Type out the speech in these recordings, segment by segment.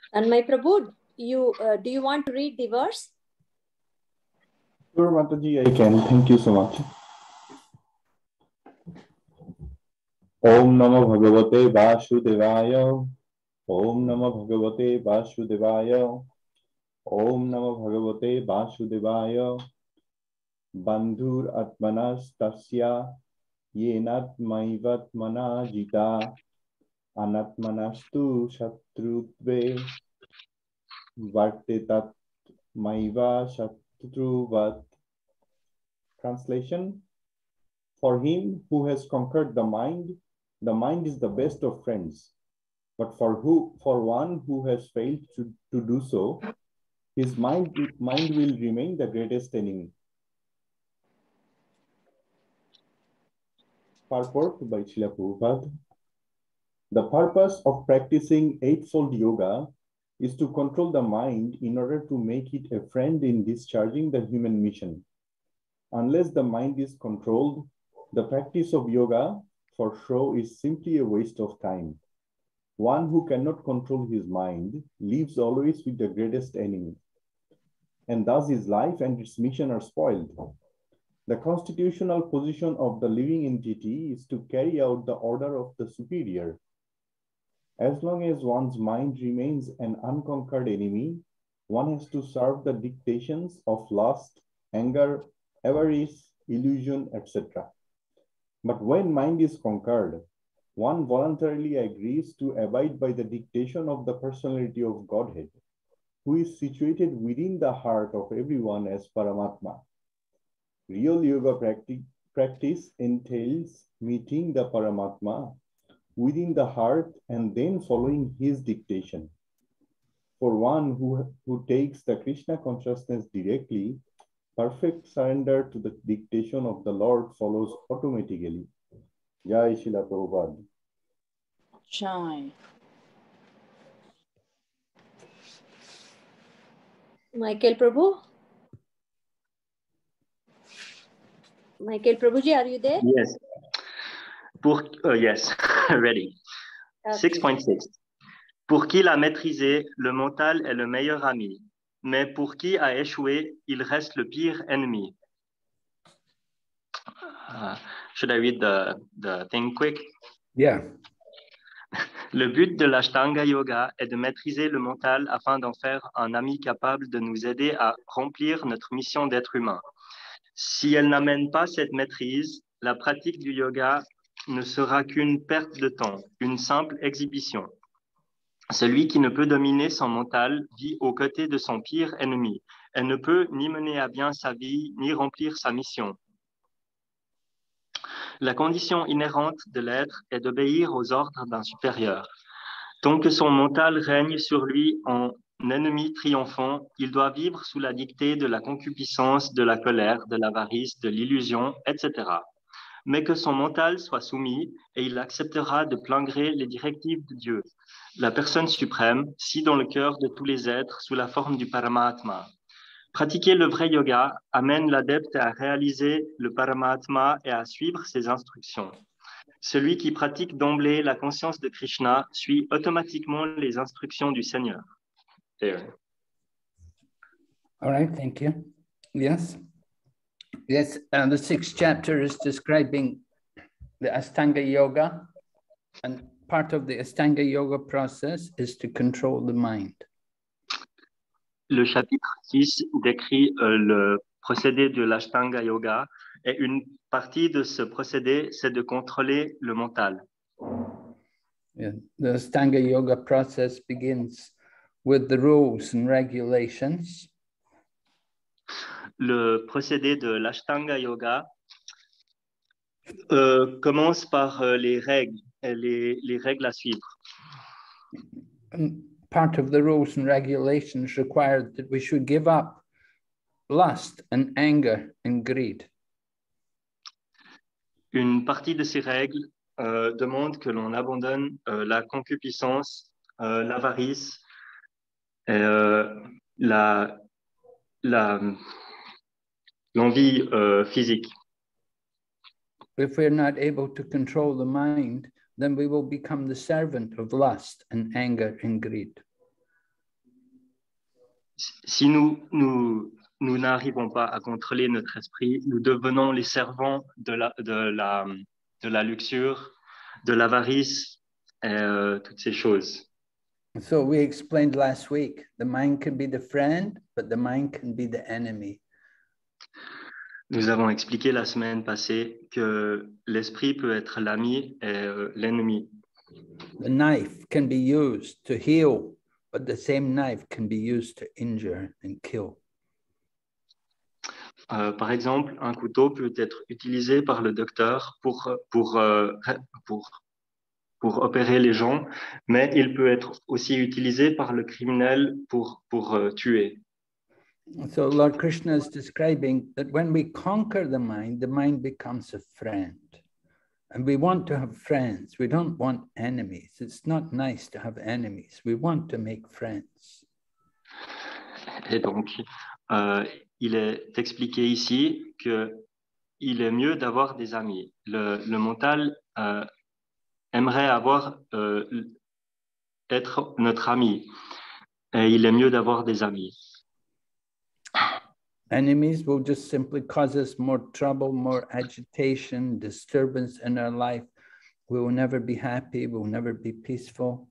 And my Prabhu, do you want to read the verse? Sure, Mataji, I can. Thank you so much. Om Namo Bhagavate Vasudevaya. Om Namo Bhagavate Vasudevaya. Om Namo Bhagavate Vasudevaya. Bandhur Atmanas Tasya Yenatmaivatmana Jita Anatmanastu Shatrutve Vartetat Maiva Shatruvat. Translation: For him who has conquered the mind is the best of friends. But for one who has failed to do so, his mind will remain the greatest enemy. Purport by Srila Prabhupada. The purpose of practicing Eightfold Yoga is to control the mind in order to make it a friend in discharging the human mission. Unless the mind is controlled, the practice of yoga for show is simply a waste of time. One who cannot control his mind lives always with the greatest enemy, and thus his life and its mission are spoiled. The constitutional position of the living entity is to carry out the order of the superior. As long as one's mind remains an unconquered enemy, one has to serve the dictations of lust, anger, avarice, illusion, etc. But when mind is conquered, one voluntarily agrees to abide by the dictation of the personality of Godhead, who is situated within the heart of everyone as Paramatma. Real yoga practice entails meeting the Paramatma within the heart and then following his dictation. For one who takes the Krishna consciousness directly, perfect surrender to the dictation of the Lord follows automatically. Jai Srila Prabhupada. Jai. Michael Prabhu? Michael Prabhuji, are you there? Yes. Yes, ready. Okay. 6.6. Pour qui l'a maîtrisé, le mental est le meilleur ami. Mais pour qui a échoué, il reste le pire ennemi. Should I read the thing quick? Yeah. Le but de l'Ashtanga Yoga est de maîtriser le mental afin d'en faire un ami capable de nous aider à remplir notre mission d'être humain. Si elle n'amène pas cette maîtrise, la pratique du yoga ne sera qu'une perte de temps, une simple exhibition. Celui qui ne peut dominer son mental vit aux côtés de son pire ennemi. Elle ne peut ni mener à bien sa vie, ni remplir sa mission. La condition inhérente de l'être est d'obéir aux ordres d'un supérieur. Tant que son mental règne sur lui en ennemi triomphant, il doit vivre sous la dictée de la concupiscence, de la colère, de l'avarice, de l'illusion, etc. Mais que son mental soit soumis et il acceptera de plein gré les directives de Dieu, la personne suprême, si dans le cœur de tous les êtres sous la forme du Paramatma. Pratiquer le vrai yoga amène l'adepte à réaliser le Paramatma et à suivre ses instructions. Celui qui pratique d'emblée la conscience de Krishna suit automatiquement les instructions du Seigneur. There. All right, thank you. Yes. Yes, the 6th chapter is describing the Ashtanga Yoga, and part of the Ashtanga Yoga process is to control the mind. Le chapitre 6 décrit le procédé de l'Ashtanga Yoga, et une partie de ce procédé, c'est de contrôler le mental. Yeah. The Ashtanga Yoga process begins with the rules and regulations. Le procédé de l'Ashtanga Yoga commence par les règles à suivre. And part of the rules and regulations required that we should give up lust and anger and greed. Une partie de ces règles demande que l'on abandonne la concupiscence, l'avarice, l'envie physique. If we're not able to control the mind, then we will become the servant of lust and anger and greed. Si nous n'arrivons pas à contrôler notre esprit, nous devenons les servants de la luxure, de l'avarice et toutes ces choses. So we explained last week, the mind can be the friend, but the mind can be the enemy. Nous avons expliqué la semaine passée que l'esprit peut être l'ami et l'ennemi. The knife can be used to heal, but the same knife can be used to injure and kill. Par exemple, un couteau peut être utilisé par le docteur pour opérer les gens, mais il peut être aussi utilisé par le criminel pour tuer. So Lord Krishna is describing that when we conquer the mind becomes a friend. And we want to have friends. We don't want enemies. It's not nice to have enemies. We want to make friends. Et donc, il est expliqué ici qu'il est mieux d'avoir des amis. Le mental aimerait être notre ami. Et il est mieux d'avoir des amis. Enemies will just simply cause us more trouble, more agitation, disturbance in our life. We will never be happy. We will never be peaceful.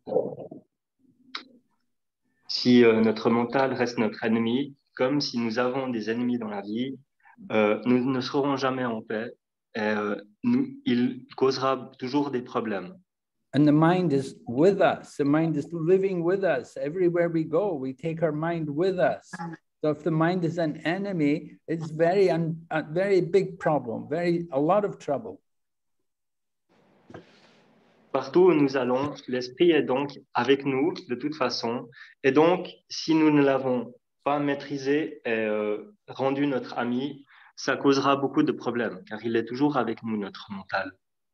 Si notre mental reste notre ennemi, comme si nous avons des ennemis dans la vie, nous ne serons jamais en paix. Et, il causera toujours des problèmes. And the mind is with us. The mind is living with us. Everywhere we go, we take our mind with us. So if the mind is an enemy, it's a very big problem, a lot of trouble. Partout où nous allons, l'esprit est donc avec nous de toute façon. Et donc, si nous ne l'avons pas maîtrisé et rendu notre ami, ça causera beaucoup de problèmes, car il est toujours avec nous, notre mental.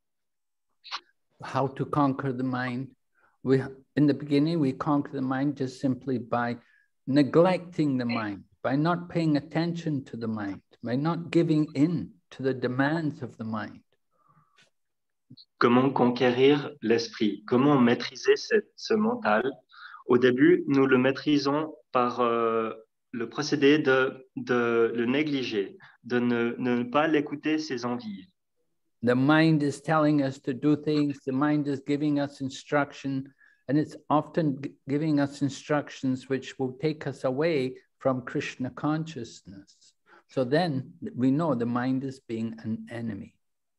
How to conquer the mind? In the beginning, we conquer the mind just simply by neglecting the mind, by not paying attention to the mind, by not giving in to the demands of the mind. Comment conquérir l'esprit? Comment maîtriser ce mental? Au début, nous le maîtrisons par le procédé de le négliger, de ne pas l'écouter ses envies. The mind is telling us to do things, the mind is giving us instruction, and it's often giving us instructions which will take us away from Krishna consciousness. So then we know the mind is being an enemy.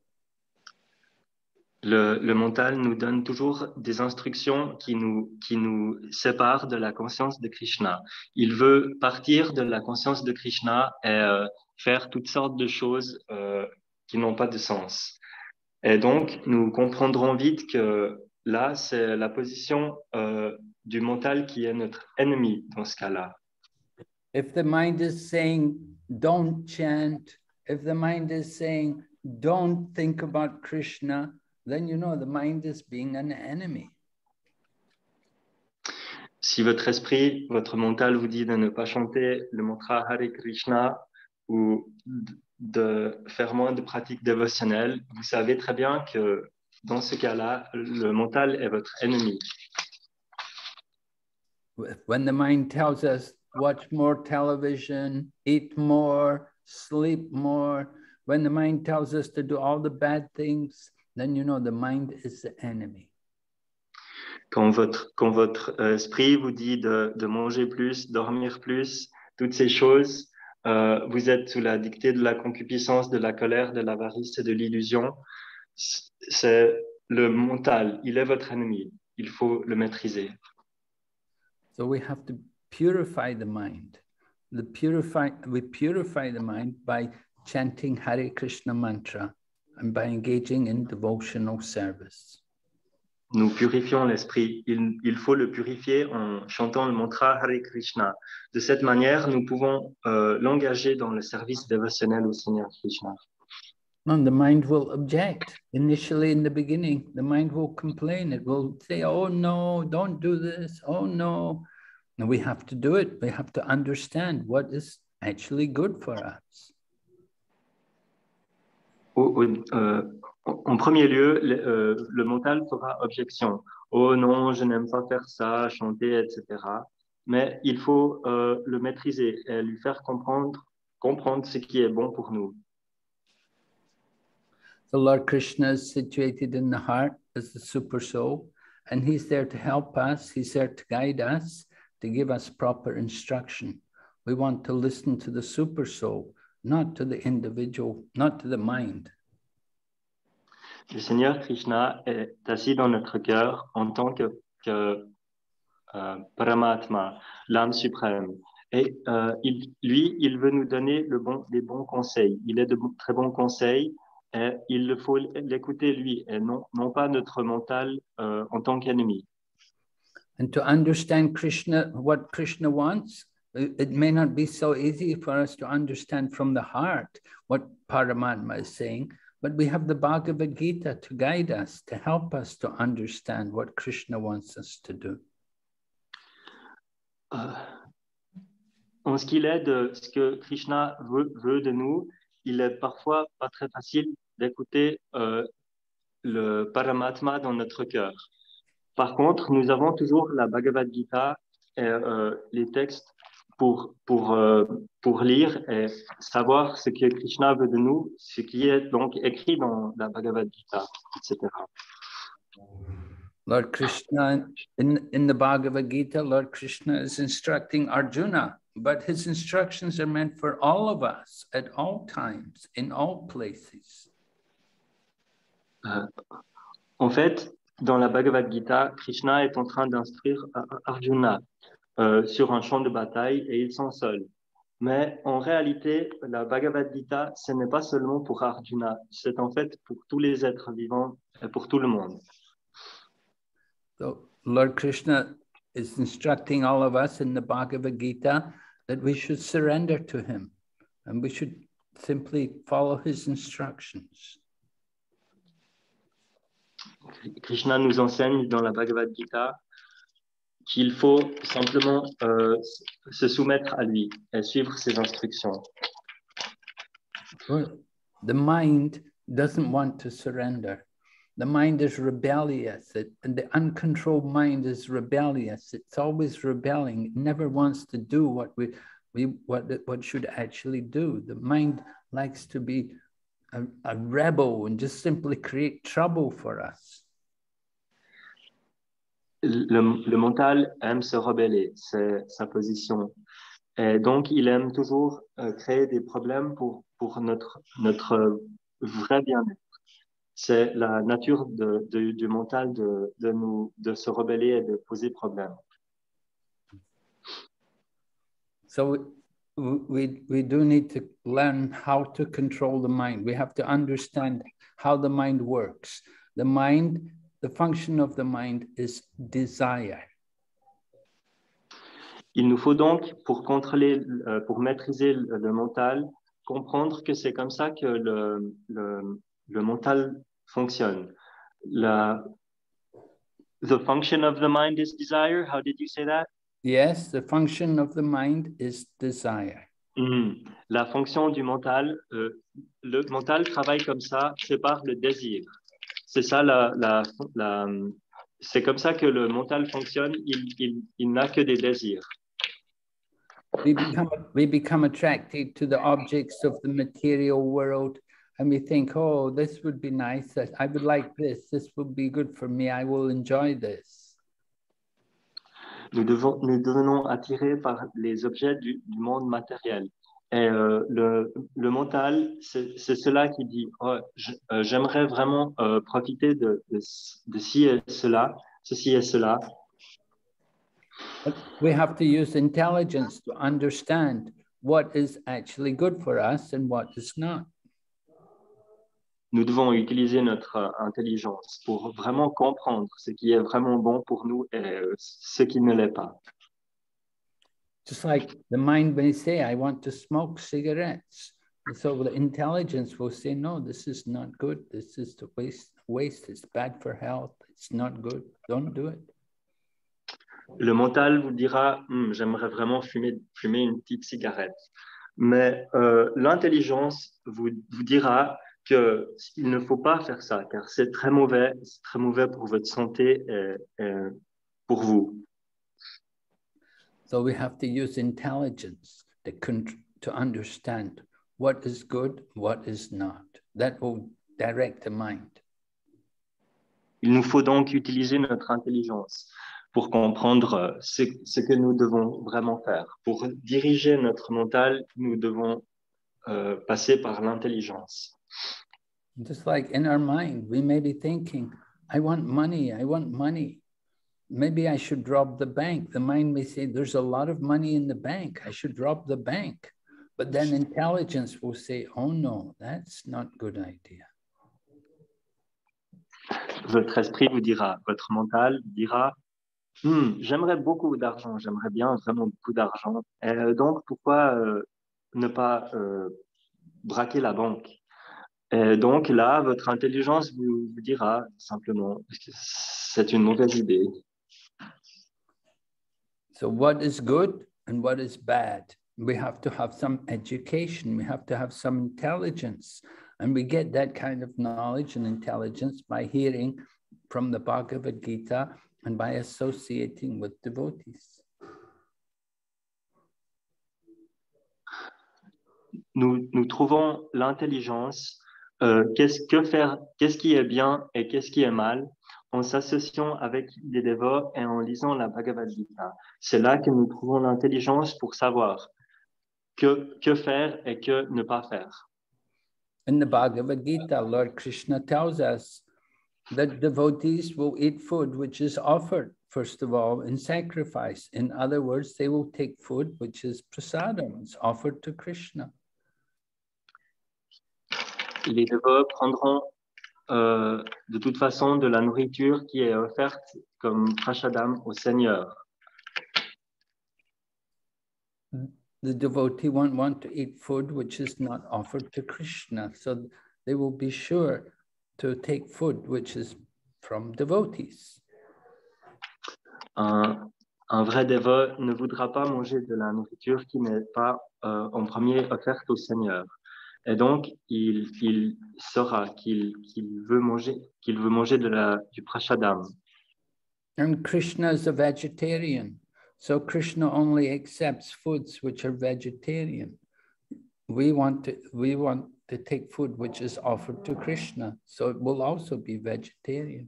Le mental nous donne toujours des instructions qui nous séparent de la conscience de Krishna. Il veut partir de la conscience de Krishna et faire toutes sortes de choses qui n'ont pas de sens. Et donc, nous comprendrons vite que là, c'est la position du mental qui est notre ennemi dans ce cas-là. If the mind is saying, don't chant, if the mind is saying, don't think about Krishna, then you know the mind is being an enemy. Si votre esprit, votre mental vous dit de ne pas chanter le mantra Hare Krishna ou de faire moins de pratiques dévotionnelles, vous savez très bien que dans ce cas-là, le mental est votre ennemi. When the mind tells us, watch more television, eat more, sleep more, when the mind tells us to do all the bad things, then you know the mind is the enemy. Quand votre esprit vous dit de manger plus, dormir plus, toutes ces choses, vous êtes sous la dictée de la concupiscence, de la colère, de l'avarice et de l'illusion. C'est le mental, il est votre ennemi. Il faut le maîtriser. So we have to purify the mind. We purify the mind by chanting Hare Krishna mantra and by engaging in devotional service. Nous purifions l'esprit. Il faut le purifier en chantant le mantra Hare Krishna. De cette manière, nous pouvons l'engager dans le service dévotionnel au Seigneur Krishna. And the mind will object. Initially, in the beginning, the mind will complain. It will say, oh no, don't do this. Oh no. And we have to do it. We have to understand what is actually good for us. En premier lieu, le mental fera objection. Oh non, je n'aime pas faire ça, chanter, etc. mais il faut le maîtriser et lui faire comprendre ce qui est bon pour nous. The Lord Krishna is situated in the heart as the super soul, and he's there to help us, he's there to guide us, to give us proper instruction. We want to listen to the super soul, not to the individual, not to the mind. Le Seigneur Krishna est assis dans notre cœur en tant que Paramatma, l'âme suprême. Et il veut nous donner des bons conseils. Il est de très bons conseils et il faut l'écouter lui et non pas notre mental en tant qu'ennemi. And to understand Krishna, what Krishna wants, it may not be so easy for us to understand from the heart what Paramatma is saying, but we have the Bhagavad Gita to guide us, to help us to understand what Krishna wants us to do. En ce qu'il est de ce que Krishna veut de nous, il est parfois pas très facile d'écouter le Paramatma dans notre cœur. Par contre, nous avons toujours la Bhagavad Gita et les textes pour lire et savoir ce que Krishna veut de nous, ce qui est donc écrit dans la Bhagavad Gita, etc. Lord Krishna, in the Bhagavad Gita, Lord Krishna is instructing Arjuna, but his instructions are meant for all of us at all times, in all places. En fait, dans la Bhagavad Gita, Krishna est en train d'instruire Arjuna sur un champ de bataille et ils sont seuls. Mais en réalité, la Bhagavad Gita, ce n'est pas seulement pour Arjuna, c'est en fait pour tous les êtres vivants et pour tout le monde. So Lord Krishna is instructing all of us in the Bhagavad Gita that we should surrender to him and we should simply follow his instructions. Krishna nous enseigne dans la Bhagavad Gita qu'il faut simplement se soumettre à lui et suivre ses instructions. Well, the mind doesn't want to surrender. The mind is rebellious, and the uncontrolled mind is rebellious. It's always rebelling. It never wants to do what what should actually do. The mind likes to be a rebel and just simply create trouble for us. Le mental aime se rebeller, c'est sa position. Et donc, il aime toujours créer des problèmes pour notre vrai bien-être. C'est la nature du mental de se rebeller et de poser problème. So we do need to learn how to control the mind. We have to understand how the mind works. The function of the mind is desire. Il nous faut donc, pour maîtriser le mental, comprendre que c'est comme ça que le mental fonctionne. The function of the mind is desire. How did you say that? Yes, the function of the mind is desire. La fonction du mental, le mental travaille comme ça, c'est par le désir. C'est ça c'est comme ça que le mental fonctionne. Il n'a que des désirs. We become attracted to the objects of the material world, and we think, oh, this would be nice. I would like this. This would be good for me. I will enjoy this. Nous devenons attirés par les objets du monde matériel. Et le mental, c'est cela qui dit, oh, j'aimerais vraiment profiter de ci et cela, ceci et cela. But we have to use intelligence to understand what is actually good for us and what is not. Nous devons utiliser notre intelligence pour vraiment comprendre ce qui est vraiment bon pour nous et ce qui ne l'est pas. Just like the mind may say, I want to smoke cigarettes. And so the intelligence will say, no, this is not good. This is the waste. It's bad for health. It's not good. Don't do it. Le mental vous dira, j'aimerais vraiment fumer une petite cigarette. Mais l'intelligence vous dira qu'il ne faut pas faire ça, car c'est très mauvais pour votre santé et pour vous. So we have to use intelligence to understand what is good, what is not. That will direct the mind. Il nous faut donc utiliser notre intelligence pour comprendre ce que nous devons vraiment faire. Pour diriger notre mental, nous devons passer par l'intelligence. Just like in our mind, we may be thinking, I want money, I want money. Maybe I should rob the bank. The mind may say, there's a lot of money in the bank. I should rob the bank. But then intelligence will say, oh no, that's not a good idea. Votre esprit vous dira, votre mental dira, j'aimerais beaucoup d'argent, j'aimerais bien vraiment beaucoup d'argent. Donc, pourquoi ne pas braquer la banque? Donc là, votre intelligence vous dira simplement que c'est une mauvaise idée. So what is good and what is bad? We have to have some education. We have to have some intelligence. And we get that kind of knowledge and intelligence by hearing from the Bhagavad Gita and by associating with devotees. Nous trouvons l'intelligence, qu'est-ce qui est bien et qu'est-ce qui est mal, en s'associant avec des dévots et en lisant la Bhagavad Gita. C'est là que nous trouvons l'intelligence pour savoir que faire et que ne pas faire. In the Bhagavad Gita, Lord Krishna tells us that devotees will eat food which is offered, first of all, in sacrifice. In other words, they will take food which is prasadam, it's offered to Krishna. Les dévots prendront de toute façon de la nourriture qui est offerte comme prashadam au Seigneur. The devotee won't want to eat food which is not offered to Krishna. So they will be sure to take food which is from devotees. Un vrai dévot ne voudra pas manger de la nourriture qui n'est pas en premier offerte au Seigneur. Et donc, il saura qu'il veut manger du prashadam. And Krishna is a vegetarian. So Krishna only accepts foods which are vegetarian. We want to take food which is offered to Krishna. So it will also be vegetarian.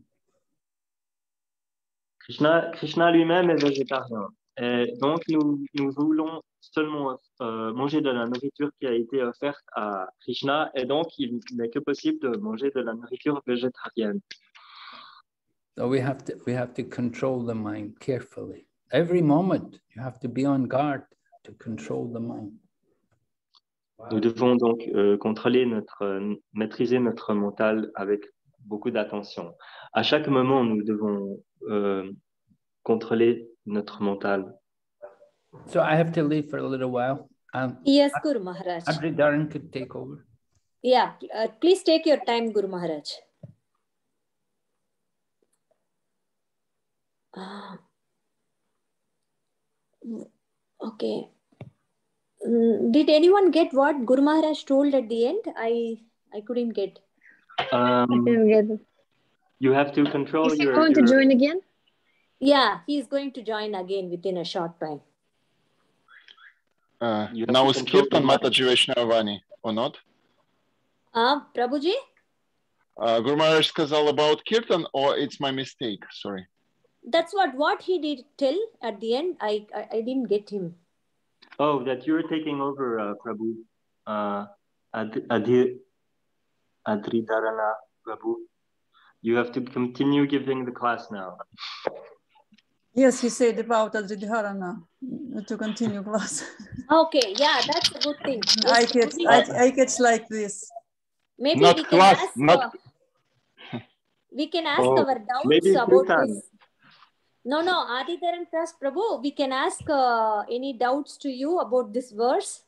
Krishna lui-même est végétarien. Et donc, nous voulons seulement manger de la nourriture qui a été offerte à Krishna. Et donc, il n'est que possible de manger de la nourriture végétarienne. So we have to control the mind carefully. Every moment, you have to be on guard to control the mind. Nous devons donc maîtriser notre mental avec beaucoup d'attention. À chaque moment, nous devons contrôler notre mental. So I have to leave for a little while. Yes, Guru Maharaj. Adridaran could take over. Yeah, please take your time, Guru Maharaj. Okay. Did anyone get what Guru Maharaj told at the end? I couldn't get. I didn't get it. You have to control Is he going to join again? Yeah, he's going to join again within a short time. Now is Kirtan Mataji Vaishnavani or not? Prabhuji? Guru Maharaj сказал about Kirtan, or it's my mistake? Sorry. That's what he did tell at the end. I didn't get him. Oh, that you're taking over, Prabhu. Adridarana, Prabhu. You have to continue giving the class now. Yes, he said about Adridharana to continue class. Okay, yeah, that's a good thing. Yes, I catch like this. Maybe not we can class, ask. not. We can ask our doubts about this. No, Adidharan Trust Prabhu, we can ask any doubts to you about this verse.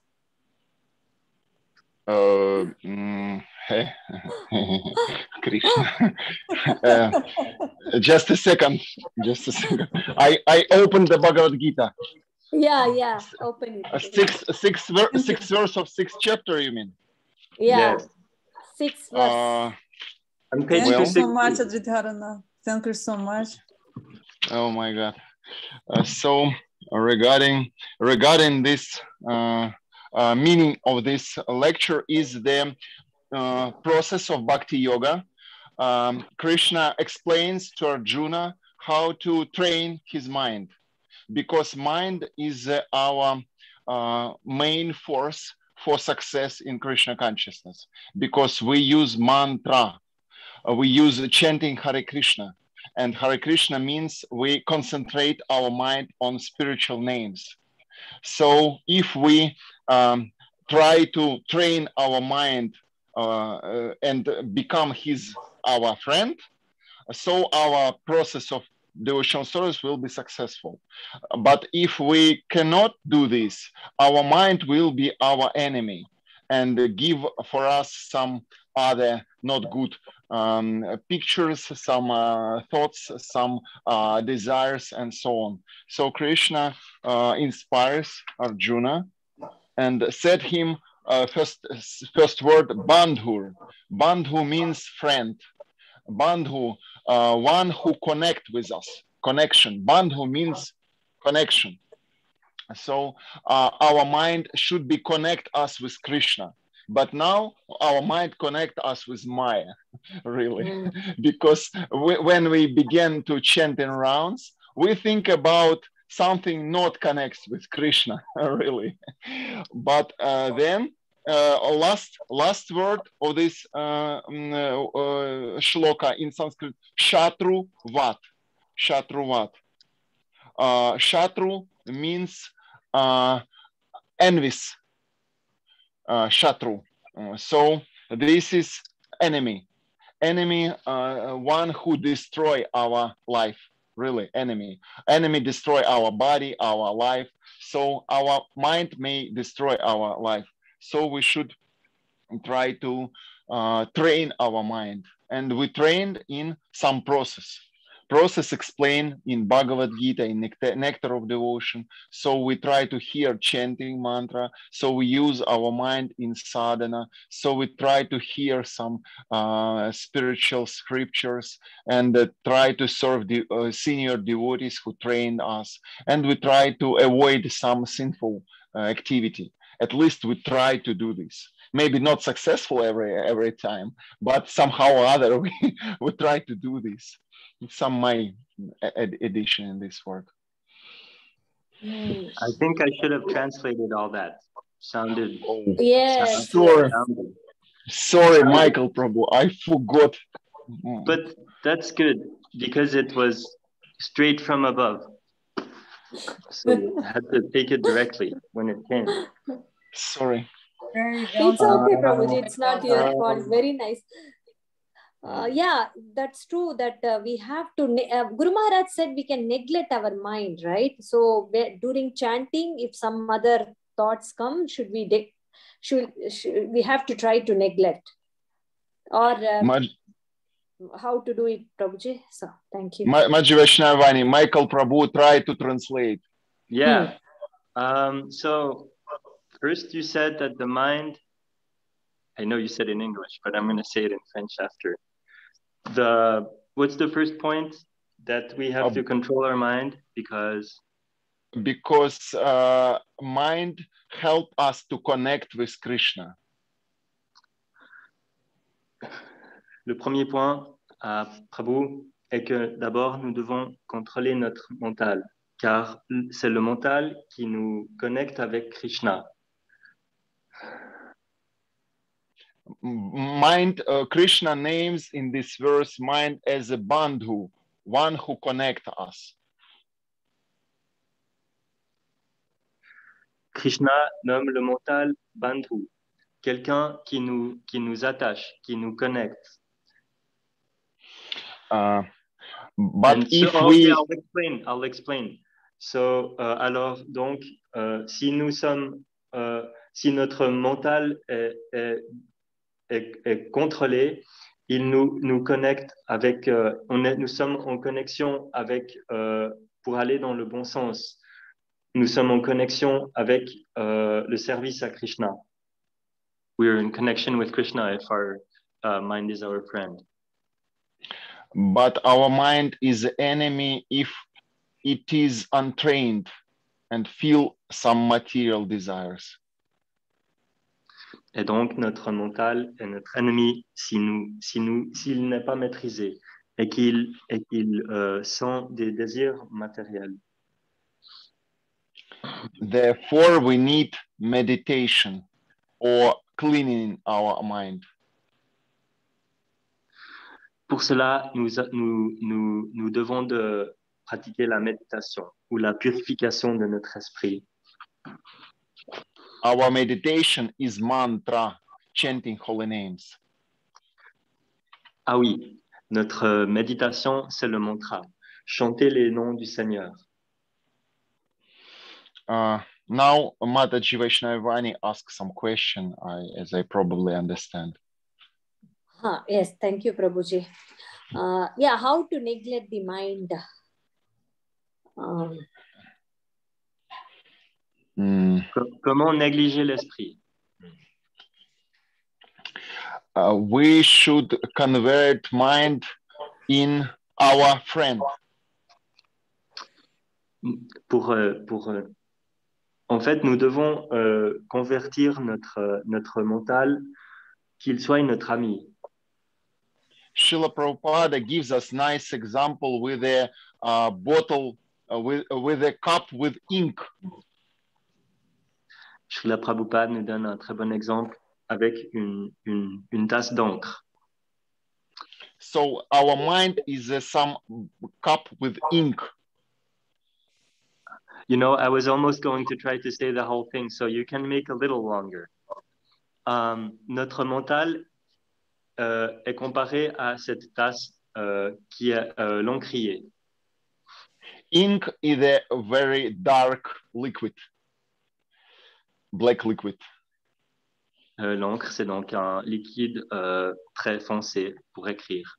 Krishna. Just a second. I opened the Bhagavad Gita. Yeah, open it. Six verse of 6th chapter, you mean? Yeah, Yes. 6 verse. Thank you so much, Adridharana. Thank you so much. Oh my God. So regarding this meaning of this lecture is the process of Bhakti Yoga. Krishna explains to Arjuna how to train his mind, because mind is our main force for success in Krishna consciousness, because we use mantra, we use chanting Hare Krishna, and Hare Krishna means we concentrate our mind on spiritual names. So if we try to train our mind and become our friend, so our process of devotional service will be successful. But if we cannot do this, our mind will be our enemy and give for us some other not good pictures, some thoughts, some desires, and so on. So Krishna inspires Arjuna and said him first word bandhu. Bandhu means friend. Bandhu, one who connect with us, connection. Bandhu means connection. So our mind should be connect us with Krishna. But now our mind connect us with Maya, really. Because when we begin to chant in rounds, we think about something not connects with Krishna, really. But then last word of this shloka in Sanskrit, Shatruvat. Shatruvat. Shatru means envious. Shatru. So this is enemy. Enemy, one who destroy our life. Really, enemy. Enemy destroy our body, our life. So our mind may destroy our life. So we should try to train our mind. And we trained in some process. Process explained in Bhagavad Gita, in Nectar of Devotion. So we try to hear chanting mantra. So we use our mind in sadhana. So we try to hear some spiritual scriptures and try to serve the senior devotees who trained us. And we try to avoid some sinful activity. At least we try to do this. Maybe not successful every time, but somehow or other we try to do this. Some my addition in this word. I think I should have translated all that. Sounded. Yes. Sorry, Michael Prabhu, I forgot. But that's good because it was straight from above. So I had to take it directly when it came. Sorry. It's okay, Prabhuji. It's not your fault. Very nice. Yeah, that's true that we have to, Guru Maharaj said we can neglect our mind, right? So during chanting, if some other thoughts come, should we have to try to neglect? Or how to do it, Prabhuji? So, thank you. Maji Vaishnavani, Michael Prabhu, try to translate. Yeah. So first you said that the mind, I know you said in English, but I'm going to say it in French after. What's the first point? That we have to control our mind because mind help us to connect with Krishna. Le premier point, Prabhu, est que d'abord nous devons contrôler notre mental, car c'est le mental qui nous connecte avec Krishna. Mind, Krishna names in this verse mind as a bandhu, one who connects us. Krishna nomme le mental bandhu, quelqu'un qui nous attache, qui nous connecte. But if we... I'll explain. So, alors donc, si notre mental est contrôlé, il nous connecte avec, nous sommes en connexion avec, pour aller dans le bon sens, nous sommes en connexion avec le service à Krishna. We're in connection with Krishna if our mind is our friend. But our mind is the enemy if it is untrained. and feel some material desires. Et donc, notre mental est notre ennemi s'il n'est pas maîtrisé et qu'il sent des désirs matériels. Therefore, we need meditation or cleaning our mind. Pour cela, nous devons de pratiquer la méditation ou la purification de notre esprit. Our meditation is mantra, chanting holy names. Ah oui, notre méditation, c'est le mantra. Chanter les noms du Seigneur. Now, Mataji Vaishnavani asks some question, as I probably understand. Yes, thank you, Prabhuji. Yeah, how to neglect the mind? Comment négliger l'esprit? We should convert mind in our friend. En fait, nous devons convertir notre mental, qu'il soit notre ami. Srila Prabhupada gives us nice example with a bottle, with a cup with ink. Srila Prabhupada nous donne un très bon exemple avec une tasse d'encre. So our mind is some cup with ink. You know, I was almost going to try to say the whole thing, so you can make a little longer. Notre mental est comparé à cette tasse qui est l'encrier. Ink is a very dark liquid, black liquid. L'encre, c'est donc un liquide très foncé pour écrire.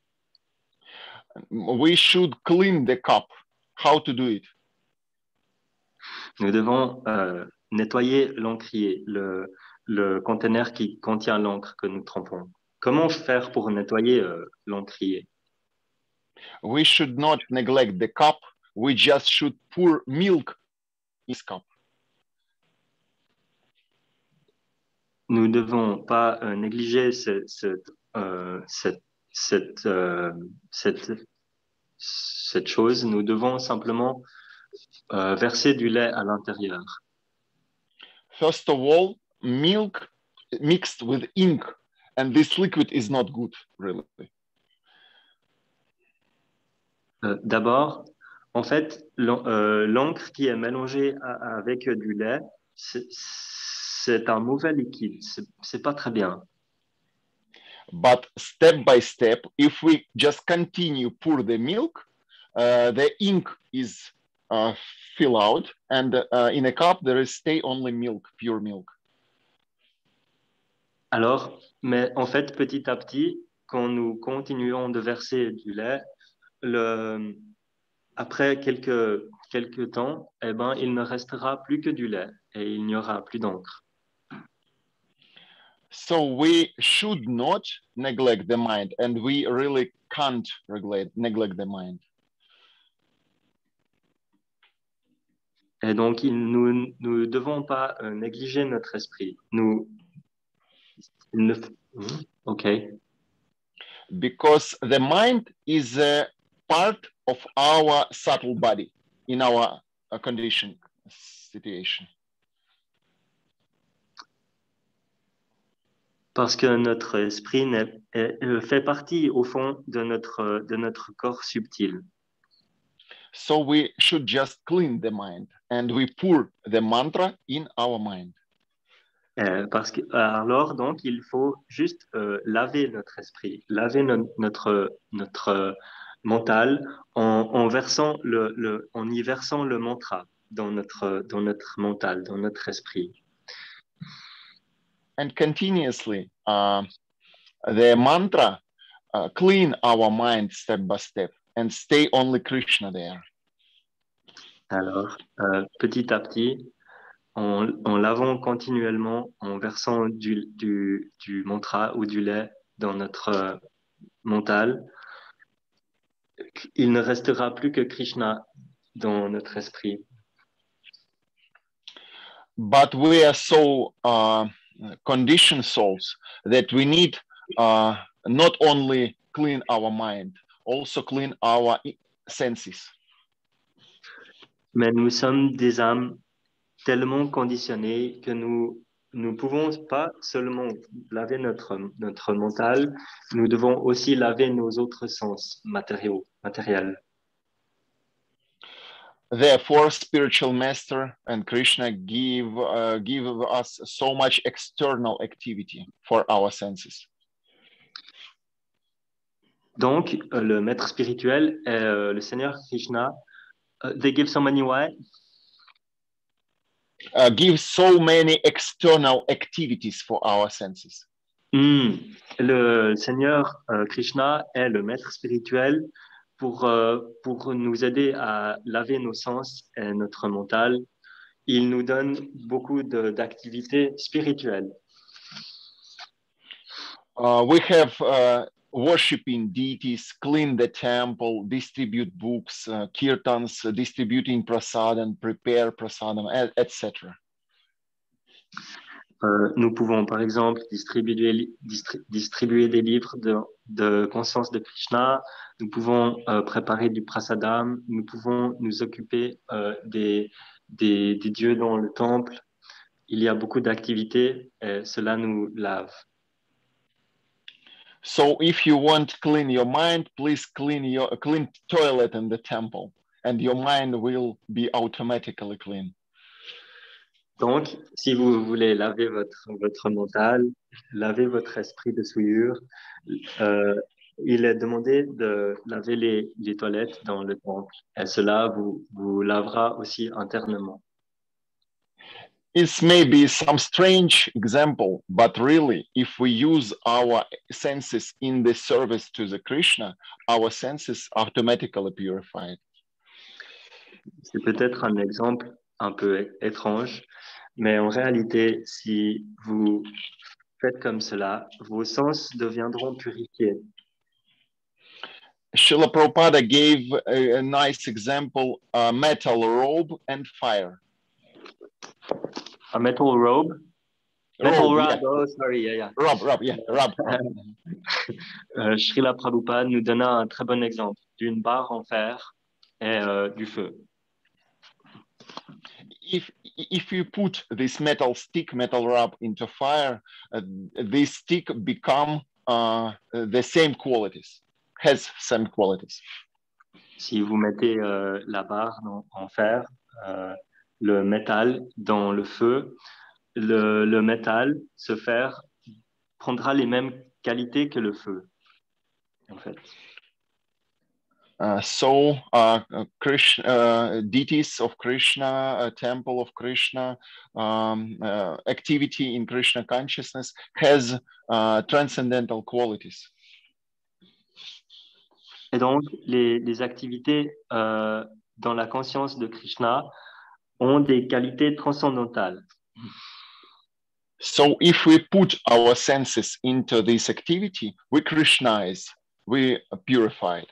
We should clean the cup. How to do it? Nous devons nettoyer l'encrier, le conteneur qui contient l'encre que nous trempons. Comment faire pour nettoyer l'encrier? We should not neglect the cup. We just should pour milk in this cup. Nous ne devons pas négliger cette chose. Nous devons simplement verser du lait à l'intérieur. First of all, milk mixed with ink, and this liquid is not good, really. D'abord, en fait, l'encre qui est mélangée avec du lait, c'est un mauvais liquide. C'est pas très bien. But step by step, if we just continue pour the milk, the ink is fill out, and in a cup there is stay only milk, pure milk. Alors, mais en fait, petit à petit, quand nous continuons de verser du lait, après quelques temps, eh ben, il ne restera plus que du lait et il n'y aura plus d'encre. So we should not neglect the mind, and we really can't neglect the mind. Et donc, nous ne devons pas négliger notre esprit. Okay. Because the mind is a part of our subtle body in our condition situation. Parce que notre esprit fait partie, au fond, de notre corps subtil. So we should just clean the mind, and we pour the mantra in our mind. Alors, donc, il faut juste laver notre esprit, laver notre mental en y versant le mantra dans notre mental, dans notre esprit. And continuously, the mantra clean our mind step by step and stay only Krishna there. Alors, petit à petit, en lavant continuellement, en versant du mantra ou du lait dans notre mental, il ne restera plus que Krishna dans notre esprit. but we are so conditioned souls that we need not only clean our mind, also clean our senses. Mais nous sommes des âmes tellement conditionnées que nous ne pouvons pas seulement laver notre mental, nous devons aussi laver nos autres sens matériels. Therefore, spiritual master and Krishna give us so much external activity for our senses. Donc, le maître spirituel et le Seigneur Krishna, they give so many what? Give so many external activities for our senses. Le Seigneur Krishna est le maître spirituel pour nous aider à laver nos sens et notre mental. Il nous donne beaucoup d'activités spirituelles. We have worshiping deities, clean the temple, distribute books, kirtans, distributing prasadam, prepare prasadam, etc. Nous pouvons, par exemple, distribuer des livres de conscience de Krishna. Nous pouvons préparer du prasadam. Nous pouvons nous occuper des dieux dans le temple. Il y a beaucoup d'activités et cela nous lave. So if you want to clean your mind, please clean toilet in the temple, and your mind will be automatically clean. Donc, si vous voulez laver votre mental, laver votre esprit de souillure, il est demandé de laver les toilettes dans le temple. Et cela vous lavera aussi internement. It may be some strange example, but really, if we use our senses in the service to the Krishna, our senses automatically purified. C'est peut-être un exemple un peu étrange, mais en réalité, si vous faites comme cela, vos sens deviendront purifiés. Srila Prabhupada gave a nice example, a metal robe and fire. A metal robe? Metal Robe, rod, yeah. oh sorry, yeah. Robe. Srila Prabhupada nous donna un très bon exemple d'une barre en fer et du feu. If you put this metal rod into fire, this stick become the same qualities, has same qualities. Si vous mettez la barre en fer, le métal dans le feu, le métal, ce fer, prendra les mêmes qualités que le feu, en fait. Krishna, deities of Krishna, temple of Krishna, activity in Krishna consciousness has transcendental qualities. Et donc, les activités dans la conscience de Krishna ont des qualités transcendantales. So if we put our senses into this activity, we Krishnaize, we purified.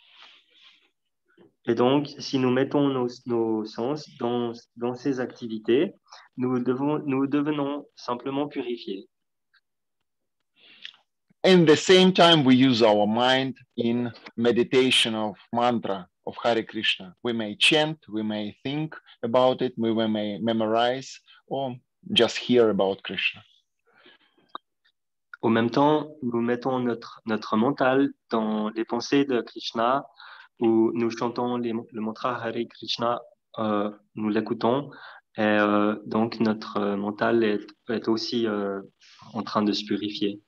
Et donc, si nous mettons nos sens dans ces activités, nous devenons simplement purifiés. And the same time, we use our mind in meditation of mantra of Hare Krishna. We may chant, we may think about it, we may memorize, or just hear about Krishna. Au même temps, nous mettons notre mental dans les pensées de Krishna, où nous chantons le mantra Hare Krishna, nous l'écoutons, et donc notre mental est aussi en train de se purifier.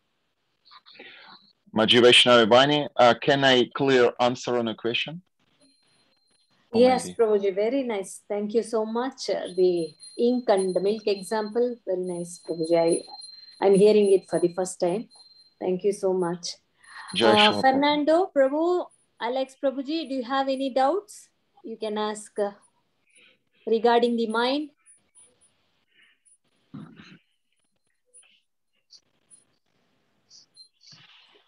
Maji Vaishnavi Vani, can I clear answer on a question? Or Yes, maybe? Prabhuji, very nice. Thank you so much. The ink and the milk example, very nice, Prabhuji. I'm hearing it for the first time. Thank you so much. Jai Shri Prabhupada. Fernando, Prabhu, Alex, Prabhuji, do you have any doubts? You can ask regarding the mind.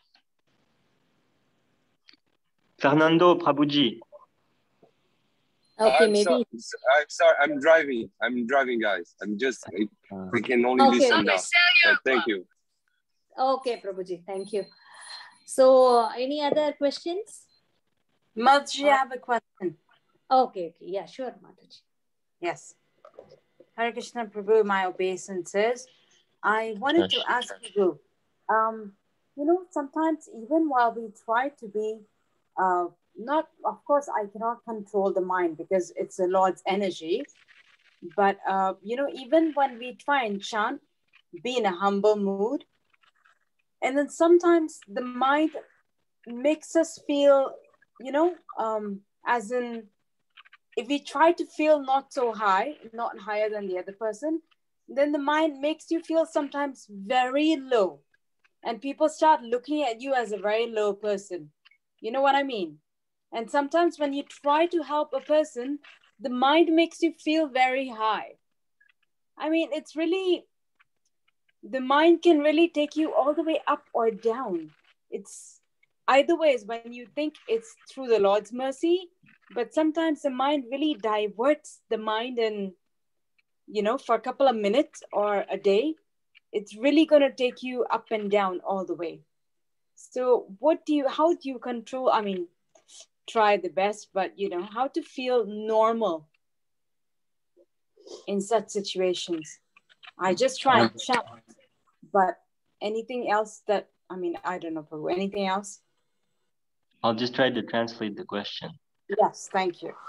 Fernando, Prabhuji. Okay, I'm maybe. I'm sorry. I'm driving, guys. I'm just. I can only listen now. But thank you. Okay, Prabhuji. Thank you. So, any other questions? Mataji, I have a question. Okay. Yeah, sure, Mataji. Yes. Hare Krishna Prabhu, my obeisances. I wanted to ask you, you know, sometimes even while we try to be, not, of course, I cannot control the mind because it's the Lord's energy. But, you know, even when we try and chant, be in a humble mood, and then sometimes the mind makes us feel, you know, as in, if we try to feel not so high, not higher than the other person, then the mind makes you feel sometimes very low. And people start looking at you as a very low person. You know what I mean? And sometimes when you try to help a person, the mind makes you feel very high. I mean, it's really, the mind can really take you all the way up or down. It's either ways when you think it's through the Lord's mercy, but sometimes the mind really diverts the mind, and, you know, for a couple of minutes or a day, it's really going to take you up and down all the way. So how do you control, I mean, try the best, but, you know, how to feel normal in such situations? I just try and shout, but anything else that, I mean, I don't know, Prabhu, anything else? I'll just try to translate the question. Yes, thank you.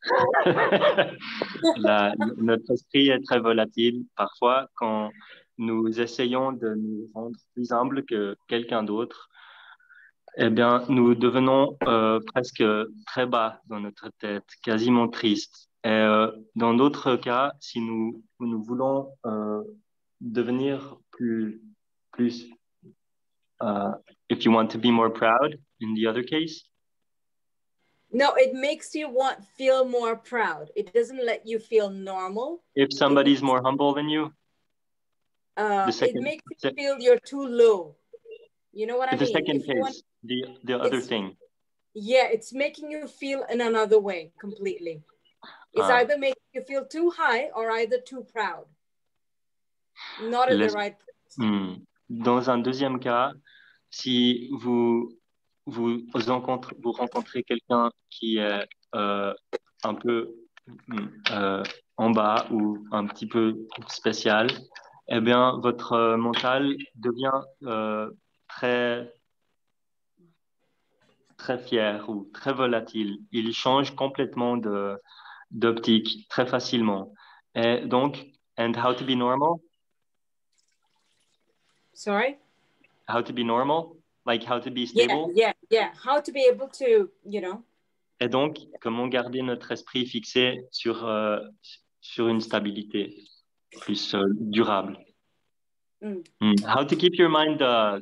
Notre esprit est très volatile. Parfois, quand nous essayons de nous rendre plus humbles que quelqu'un d'autre, eh bien, nous devenons presque très bas dans notre tête, quasiment tristes. Et dans d'autres cas, si nous voulons devenir plus if you want to be more proud, in the other case? No, it makes you feel more proud. It doesn't let you feel normal. If somebody's more humble than you? It makes you feel you're too low. You know what I mean? The second case, the other thing. Yeah, it's making you feel in another way completely. It's either making you feel too high or either too proud. Not in the right place. Dans un deuxième cas, si vous rencontrez quelqu'un qui est un peu en bas ou un petit peu spécial, eh bien, votre mental devient très fier ou très volatile. Il change complètement d'optique très facilement. Et donc, and how to be normal? Sorry? How to be normal? Like how to be stable? Yeah. How to be able to, you know. Et donc, comment garder notre esprit fixé sur une stabilité plus durable? How to keep your mind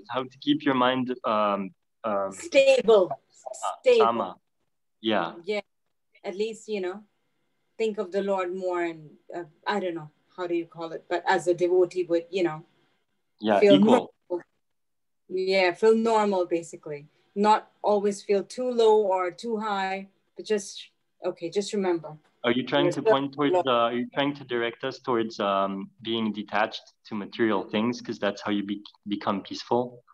stable. Sama. Yeah. Yeah. At least, you know, think of the Lord more, and I don't know, how do you call it? But as a devotee would, you know, feel equal. Feel normal, basically. Not always feel too low or too high, but just remember. Are you trying to point towards, are you trying to direct us towards being detached to material things? Because that's how you become peaceful?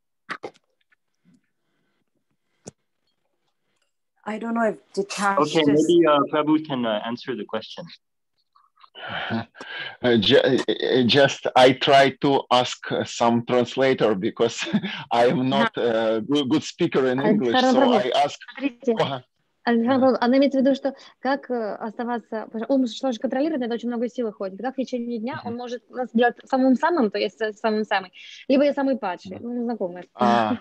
I don't know if detached. Okay, maybe Prabhu can answer the question. Just I try to ask some translator because I am not a good speaker in English, so I ask. Она имеется в виду, что как оставаться... Ум сложно контролировать, это очень много сил уходит. Как в течение дня он может нас делать самым-самым, то есть самым-самым, либо я самый падший, ну, знакомый. Да.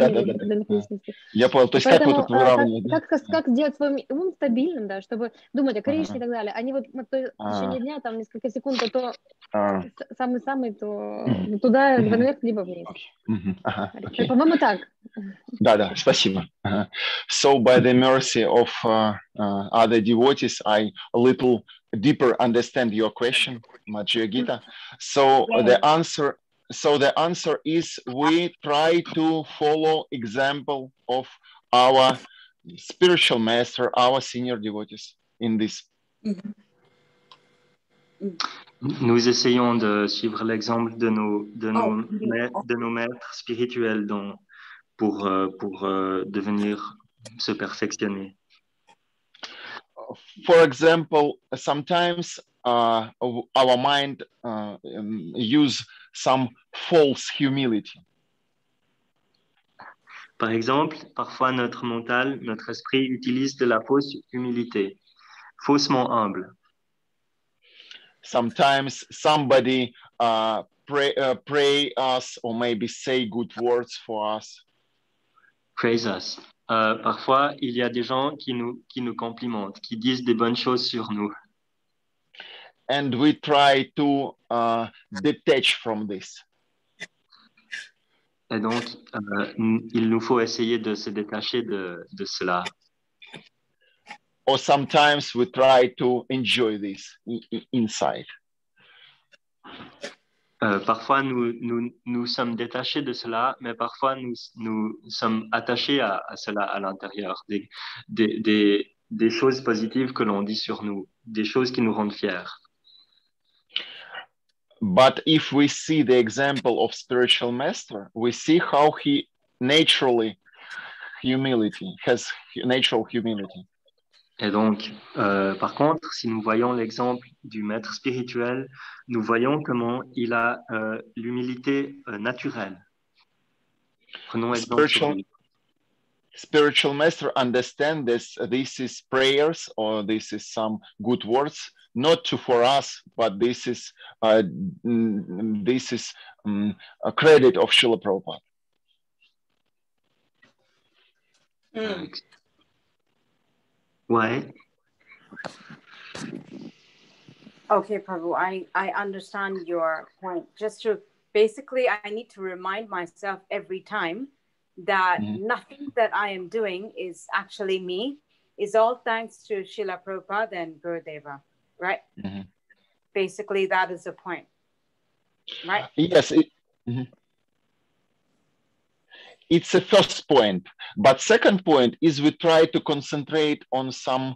Я понял, то есть как вот это выравнивать? Как сделать свой ум стабильным, да, чтобы думать о Кришне и так далее, а не вот в течение дня, там, несколько секунд, то самый-самый, то туда, наверх, либо вниз. По-моему, так. Да, спасибо. So by the mercy of other devotees, I a little deeper understand your question, Madhya Gita. So the answer is we try to follow example of our spiritual master, our senior devotees. in this. Nous essayons de suivre l'exemple de nos maîtres spirituels pour devenir se perfectionner. For example, sometimes our mind use some false humility. Par exemple, parfois notre mental, notre esprit utilise de la fausse humilité, faussement humble. Sometimes somebody pray us or maybe say good words for us. Praise us. Parfois, il y a des gens qui nous complimentent, qui disent des bonnes choses sur nous. And we try to detach from this. Et donc, il nous faut essayer de se détacher de cela. Or sometimes we try to enjoy this inside. Parfois, nous sommes détachés de cela, mais parfois, nous sommes attachés à cela à l'intérieur. Des choses positives que l'on dit sur nous, des choses qui nous rendent fiers. But if we see the example of spiritual master, we see how he has natural humility. Et donc, par contre, si nous voyons l'exemple du maître spirituel, nous voyons comment il a l'humilité naturelle. Prenons exemple sur lui. Spiritual master understand this is prayers or this is some good words, not for us, but this is a credit of Srila Prabhupada. Why? Okay, Prabhu, I understand your point. Just to basically, I need to remind myself every time that nothing that I am doing is actually me. It's all thanks to Srila Prabhupada and Gurudeva, right? Basically, that is the point, right? Yes. It's a first point, but second point is we try to concentrate on some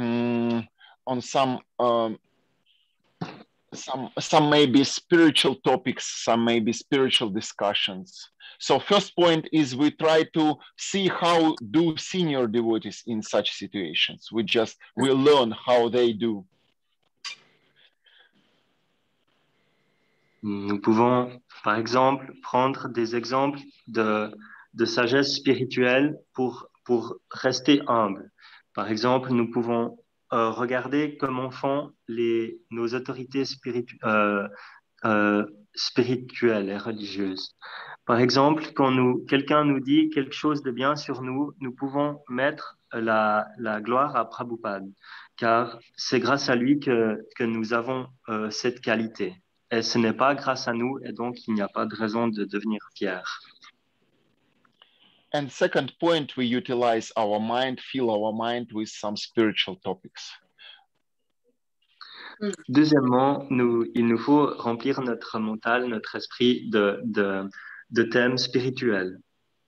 maybe spiritual topics, some maybe spiritual discussions. So first point is we try to see how do senior devotees in such situations. We learn how they do. Nous pouvons, par exemple, prendre des exemples de sagesse spirituelle pour rester humble. Par exemple, nous pouvons regarder comment font nos autorités spirituelles et religieuses. Par exemple, quand quelqu'un nous dit quelque chose de bien sur nous, nous pouvons mettre la gloire à Prabhupada, car c'est grâce à lui que nous avons cette qualité. Et ce n'est pas grâce à nous, et donc il n'y a pas de raison de devenir fier. And second point, we utilize our mind, fill our mind with some spiritual topics. Deuxièmement, il nous faut remplir notre mental, notre esprit de thèmes spirituels.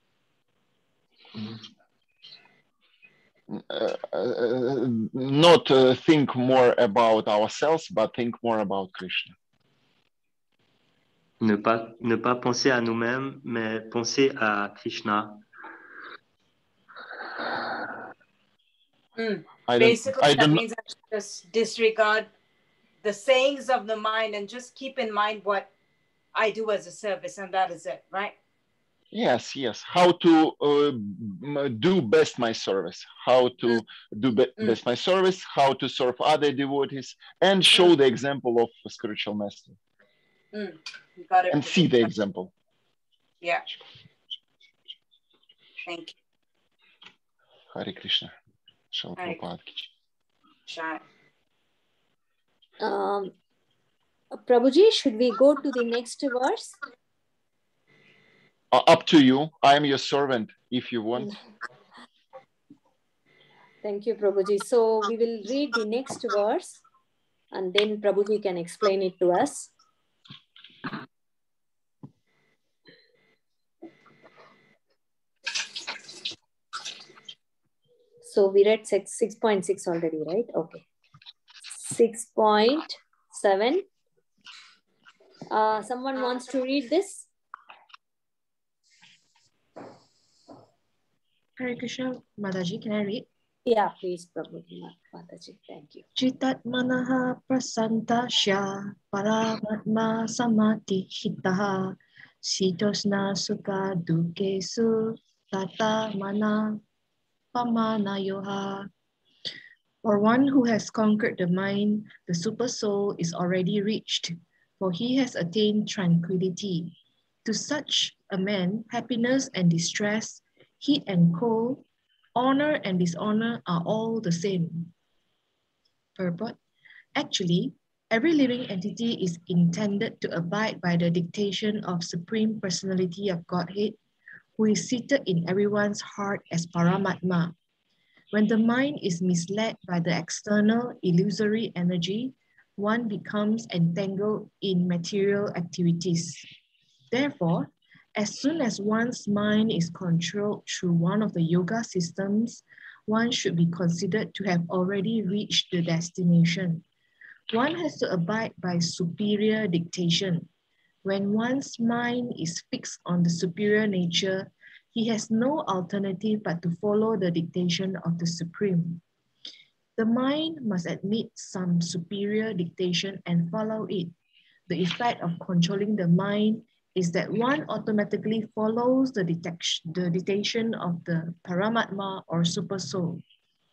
Not think more about ourselves, but think more about Krishna. Ne pas penser à nous-mêmes, mais penser à Krishna. Basically, that means I should just disregard the sayings of the mind and just keep in mind what I do as a service, and that is it, right? Yes. How to do best my service, how to do best my service, how to serve other devotees, and show the example of a spiritual master. Got it. And see the example. Yeah. Thank you. Hare Krishna. Srila Prabhupada ki jai. Prabhuji, should we go to the next verse? Up to you. I am your servant if you want. Thank you, Prabhuji. So we will read the next verse and then Prabhuji can explain it to us. So we read 6.6 already, right? Okay. 6.7. Someone wants to read this? Hare Krishna, Mataji, can I read? Yeah, please, Prabhu. Mataji, thank you. Chitat manaha prasantasya paramatma samati hitaha sitosna sukha dukesu tata mana pamanayoha. For one who has conquered the mind, the super soul is already reached, for he has attained tranquility. To such a man, happiness and distress, heat and cold, honor and dishonor are all the same. Purport. Actually, every living entity is intended to abide by the dictation of Supreme Personality of Godhead, who is seated in everyone's heart as Paramatma. When the mind is misled by the external illusory energy, one becomes entangled in material activities. Therefore, as soon as one's mind is controlled through one of the yoga systems, one should be considered to have already reached the destination. One has to abide by superior dictation. When one's mind is fixed on the superior nature, he has no alternative but to follow the dictation of the Supreme. The mind must admit some superior dictation and follow it. The effect of controlling the mind is that one automatically follows the dictation of the Paramatma or Super Soul.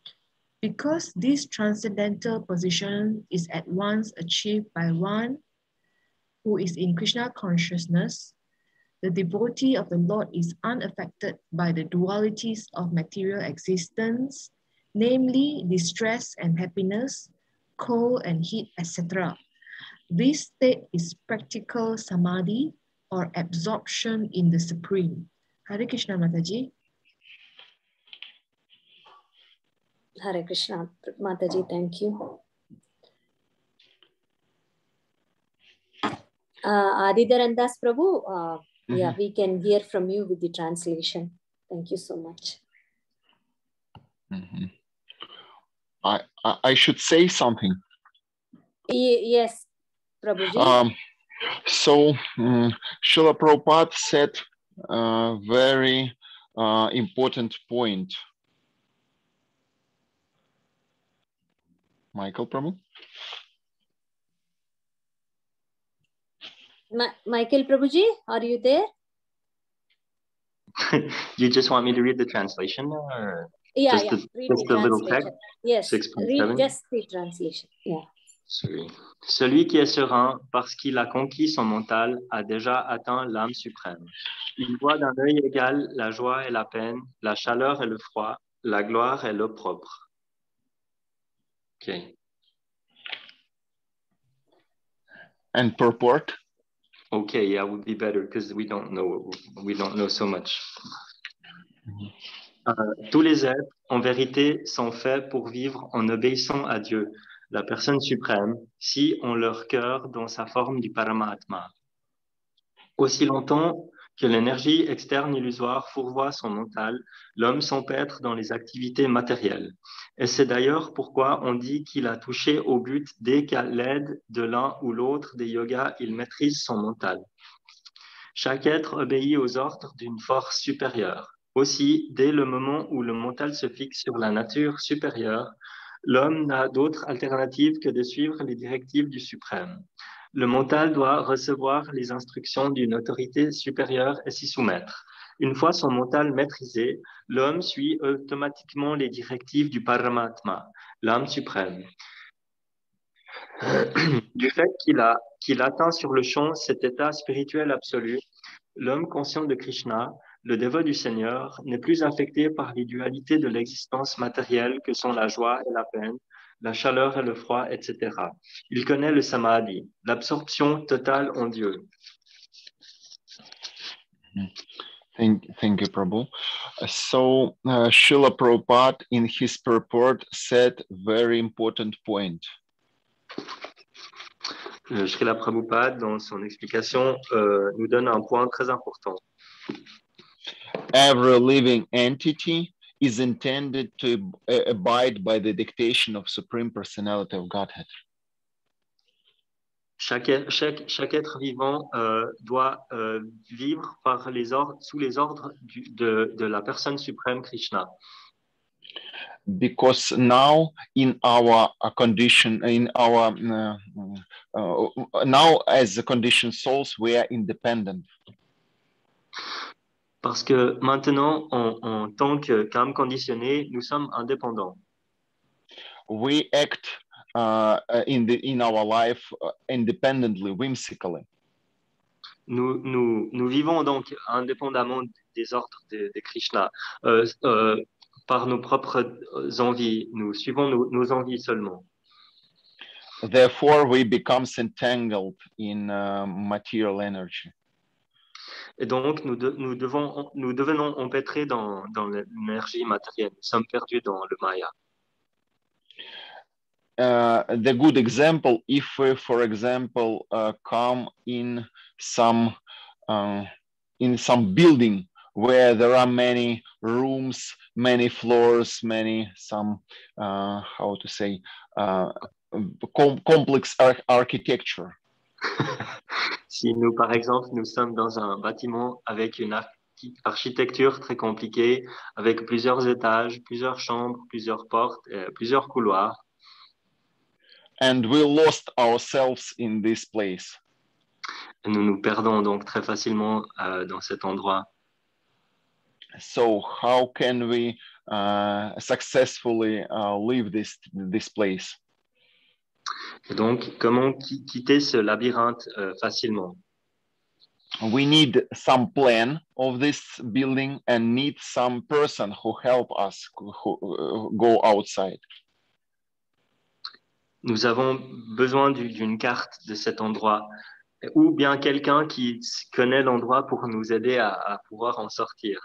Because this transcendental position is at once achieved by one who is in Krishna consciousness, the devotee of the Lord is unaffected by the dualities of material existence, namely distress and happiness, cold and heat, etc. This state is practical samadhi or absorption in the Supreme. Hare Krishna, Mataji. Hare Krishna, Mataji, thank you. Adidharandas Prabhu, yeah, we can hear from you with the translation. Thank you so much. I should say something. Yes, Prabhuji. So Srila Prabhupada said a very important point. Michael Prabhu? Michael Prabhuji, are you there? You just want me to read the translation? Or yeah, just read the little text? Yes, 6.7? read just the translation. Yeah. Celui qui est serein parce qu'il a conquis son mental a déjà atteint l'âme suprême. Il voit d'un œil égal la joie et la peine, la chaleur et le froid, la gloire et l'opprobre. Okay. And purport? Okay, yeah, would be better because we don't know so much. Tous les êtres, en vérité, sont faits pour vivre en obéissant à Dieu, la personne suprême, si ont leur cœur dans sa forme du Paramatma. Aussi longtemps que l'énergie externe illusoire fourvoie son mental, l'homme s'empêtre dans les activités matérielles. Et c'est d'ailleurs pourquoi on dit qu'il a touché au but dès qu'à l'aide de l'un ou l'autre des yogas, il maîtrise son mental. Chaque être obéit aux ordres d'une force supérieure. Aussi, dès le moment où le mental se fixe sur la nature supérieure, l'homme n'a d'autre alternative que de suivre les directives du Suprême. Le mental doit recevoir les instructions d'une autorité supérieure et s'y soumettre. Une fois son mental maîtrisé, l'homme suit automatiquement les directives du Paramatma, l'âme suprême. Du fait qu'il atteint sur le champ cet état spirituel absolu, l'homme conscient de Krishna, le dévot du Seigneur, n'est plus affecté par les dualités de l'existence matérielle que sont la joie et la peine, la chaleur et le froid, etc. Il connaît le samadhi, l'absorption totale en Dieu. Thank you, Prabhu. So Srila Prabhupada in his purport said very important point. Srila Prabhupada, dans son explication, nous donne un point très important. Every living entity is intended to abide by the dictation of Supreme Personality of Godhead. Chaque être vivant doit vivre par sous les ordres de la personne suprême Krishna. Because now in our condition, now as a conditioned souls, we are independent. Parce que maintenant, en tant qu'âme conditionnée, nous sommes indépendants. We act in our life independently, whimsically. Nous vivons donc indépendamment des ordres de Krishna. Par nos propres envies, nous suivons nos envies seulement. Therefore, we become entangled in material energy. Et donc, nous devenons empêtrés dans l'énergie matérielle. Nous sommes perdus dans le Maya. The good example, if we, for example, come in some building where there are many rooms, many floors, how to say, complex architecture. Si nous, par exemple, nous sommes dans un bâtiment avec une architecture très compliquée, avec plusieurs étages, plusieurs chambres, plusieurs portes, plusieurs couloirs. And we lost ourselves in this place. Nous nous perdons donc très facilement dans cet endroit. So how can we successfully leave this place? Et donc, comment quitter ce labyrinthe facilement? We need some plan of this building and need some person who help us go outside. Nous avons besoin d'une carte de cet endroit ou bien quelqu'un qui connaît l'endroit pour nous aider à pouvoir en sortir.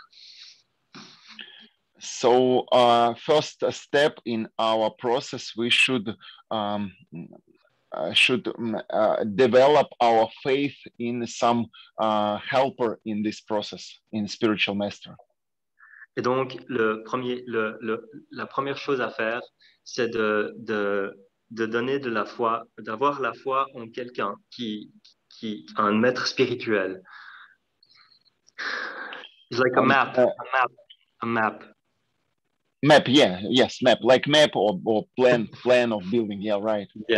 So first step in our process, we should develop our faith in some helper in this process, in spiritual master. Et donc, la première chose à faire, c'est de donner de la foi, d'avoir la foi en quelqu'un un maître spirituel. It's like a map. Map, yeah, yes, map, like map or plan of building, yeah, right. Yeah.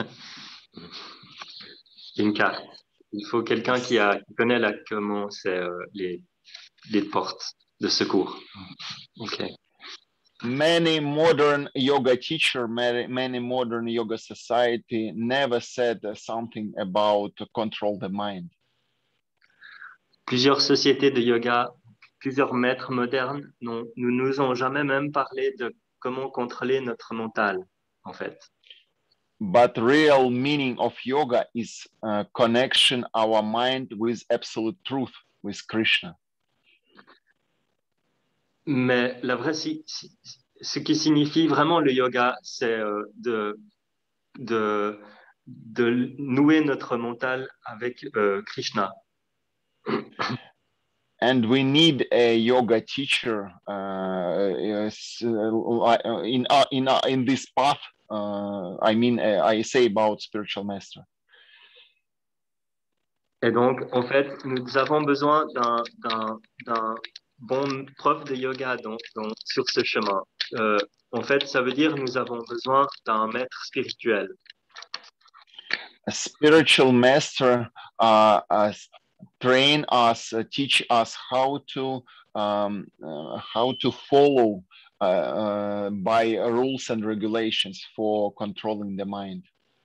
Une carte. Il faut quelqu'un qui connaît comment c'est les portes de secours. Okay. Many modern yoga teachers, many modern yoga society never said something about to control the mind. Plusieurs sociétés de yoga, plusieurs maîtres modernes nous nous ont jamais même parlé de comment contrôler notre mental, en fait. But real meaning of yoga is connection our mind with absolute truth, with Krishna. Mais la vraie, ce qui signifie vraiment le yoga, c'est de nouer notre mental avec Krishna. And we need a yoga teacher in this path. I say about spiritual master. Et donc, en fait, nous avons besoin d'un bon prof de yoga sur ce chemin. En fait, ça veut dire nous avons besoin d'un maître spirituel. A spiritual master train us, teach us how to follow by rules and regulations for controlling the mind.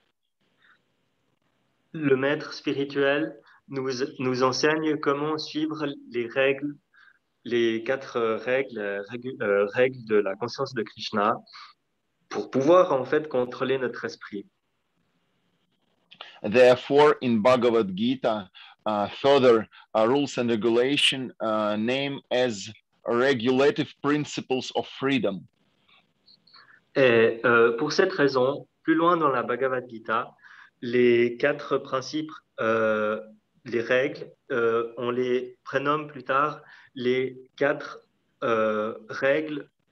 Le maître spirituel nous enseigne comment suivre les règles, les 4 règles de la conscience de Krishna pour pouvoir en fait contrôler notre esprit. Therefore, in Bhagavad Gita, further rules and regulation name as regulative principles of freedom. Et pour cette raison, plus loin dans la Bhagavad Gita, les 4 principes, les règles, on les prénomme plus tard les 4 règles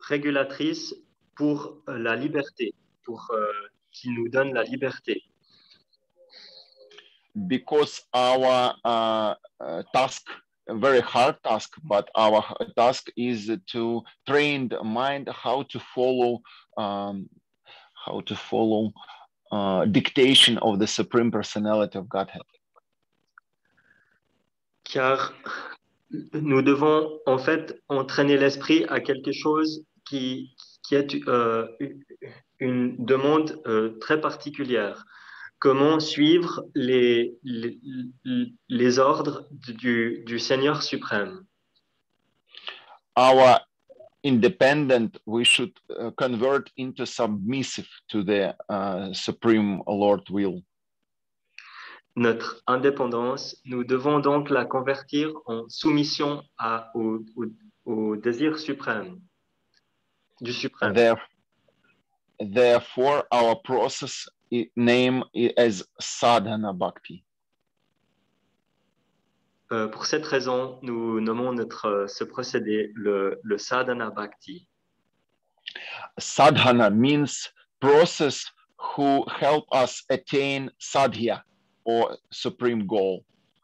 régulatrice pour la liberté, pour qu'il nous donne la liberté. Because our task, a very hard task, but our task is to train the mind how to follow dictation of the Supreme Personality of Godhead. Car nous devons en fait entraîner l'esprit à quelque chose qui est une demande très particulière. Comment suivre les ordres du Seigneur suprême. Our independent, we should convert into submissive to the Supreme Lord will. Notre indépendance, nous devons donc la convertir en soumission au désir suprême, du suprême. Therefore, our process name is Sadhana Bhakti. Pour cette raison, nous nommons ce procédé le Sadhana Bhakti. Sadhana means process who help us attain sadhya, or supreme goal.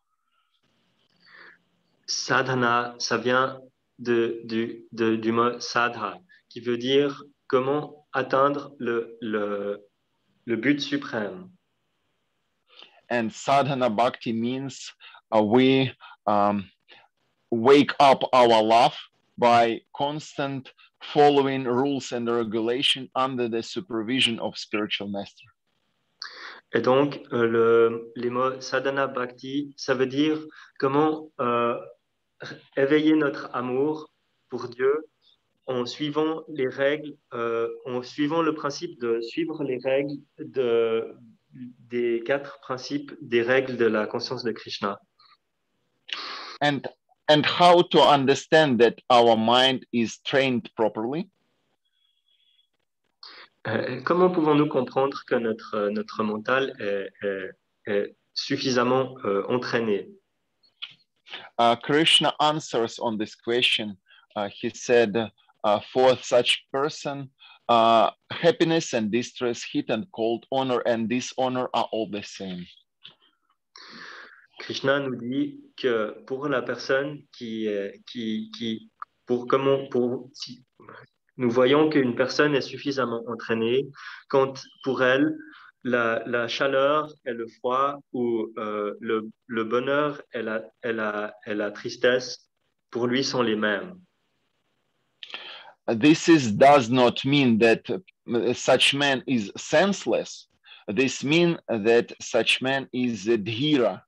Sadhana, ça vient du mot sadha, qui veut dire comment atteindre le but suprême. And sadhana bhakti means we wake up our love by constant following rules and regulation under the supervision of spiritual master. Et donc, les mots sadhana bhakti, ça veut dire comment éveiller notre amour pour Dieu en suivant les règles, en suivant le principe de suivre les règles des 4 principes des règles de la conscience de Krishna. And how to understand that our mind is trained properly? Comment pouvons-nous comprendre que notre mental est suffisamment entraîné? Krishna answers on this question. He said, for such person, happiness and distress, heat and cold, honor and dishonor are all the same. Krishna nous dit que pour la personne nous voyons qu'une personne est suffisamment entraînée quand pour elle la chaleur et le froid ou le bonheur et la tristesse pour lui sont les mêmes. This does not mean that such man is senseless. This means that such man is dhira.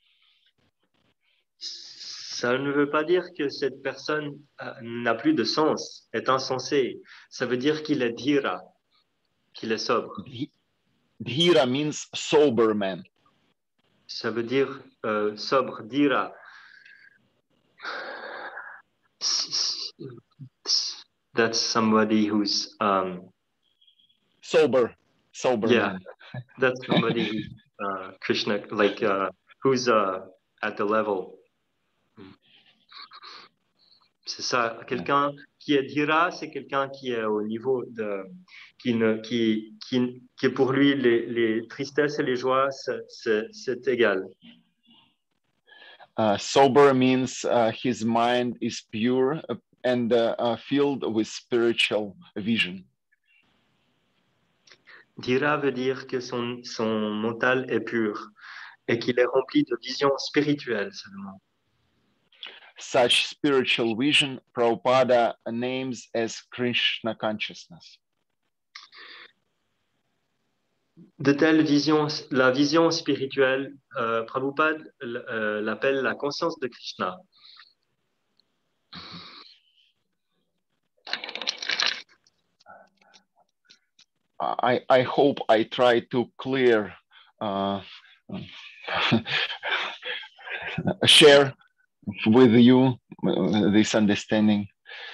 Ça ne veut pas dire que cette personne n'a plus de sens, est insensée. Ça veut dire qu'il est dhira, qu'il est sobre. Dhira means sober man. Ça veut dire sobre, dhira. That's somebody who's sober yeah, man. That's somebody who's Krishna, like who's at the level. C'est ça, quelqu'un qui est dhira, c'est quelqu'un qui est au niveau qui pour lui les tristesses et les joies c'est égal. Sober means his mind is pure and filled with spiritual vision. Dhira veut dire que son mental est pur et qu'il est rempli de vision spirituelle seulement. Such spiritual vision, Prabhupada names as Krishna consciousness. De telles visions, la vision spirituelle, Prabhupada l'appelle la conscience de Krishna. I hope I try to clear, share with you this understanding.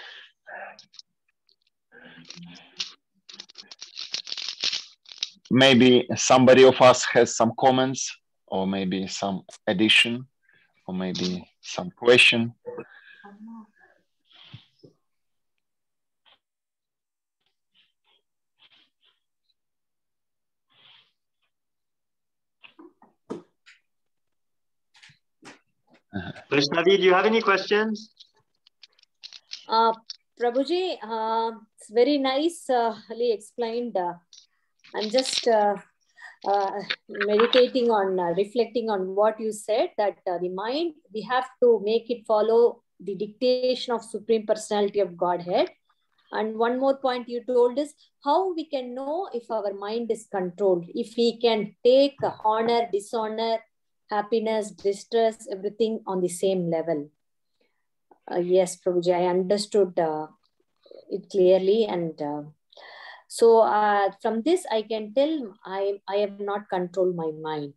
Maybe somebody of us has some comments, or maybe some addition, or maybe some question. Vaishnavi, do you have any questions? Prabhuji, it's very nicely explained. I'm just meditating on, reflecting on what you said, that the mind, we have to make it follow the dictation of Supreme Personality of Godhead. And one more point you told is how we can know if our mind is controlled, if we can take honor, dishonor, happiness, distress, everything on the same level. Yes, Prabhuji, I understood it clearly. And so from this, I can tell I have not controlled my mind.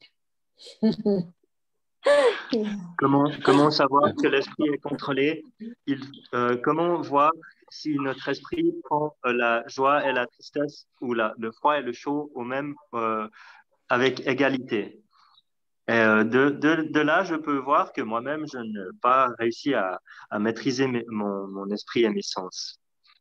Comment savoir que l'esprit est contrôlé? Comment voir si notre esprit prend la joie et la tristesse ou le froid et le chaud au même, avec égalité? Et de là, je peux voir que moi-même, je n'ai pas réussi à maîtriser mon esprit et mes sens.